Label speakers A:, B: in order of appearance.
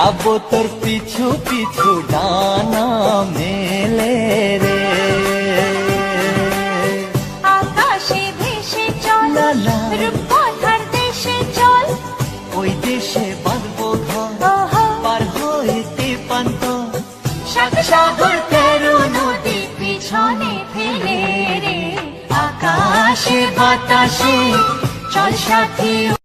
A: যাবো তোর পিছু পিছু ডানা মেলে রে।
B: আকাশে ভেসে চল রূপকথার দেশে চল,
A: ওই দেশে বাঁধবো ঘর পার হইতে পান্ত,
B: সাত সাগর 13 নদী পিছনে ফেলে রে। আকাশে বাতাসে চল সাথী।